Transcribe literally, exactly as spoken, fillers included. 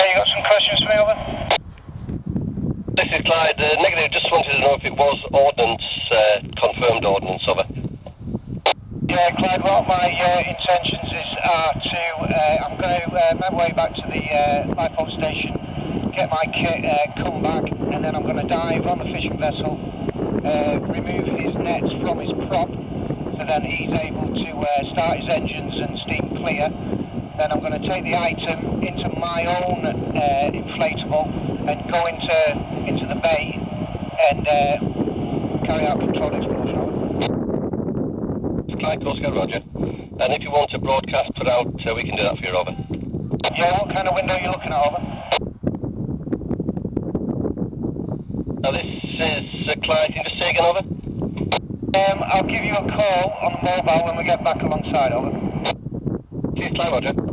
you got some questions for me, over? This is Clyde. Uh, negative, just wanted to know if it was ordnance, uh, confirmed ordnance, over. Yeah, Clyde, what my uh, intentions is are to, uh, I'm going to uh, make my way back to the uh, lifeboat station, get my kit, uh, come back, and then I'm going to dive on the fishing vessel, uh, remove his nets from his prop, so then he's able to uh, start his engines and steam clear. Then I'm going to take the item into my own uh, inflatable and go into into the bay and uh, carry out controlled explosion. Clyde Coastguard, roger. And if you want to broadcast put out, uh, we can do that for you, over. Yeah, what kind of window are you looking at, over? Now this is uh, Clyde, can you just say again, over? Um, I'll give you a call on the mobile when we get back alongside, over. Cheers, Clyde, roger.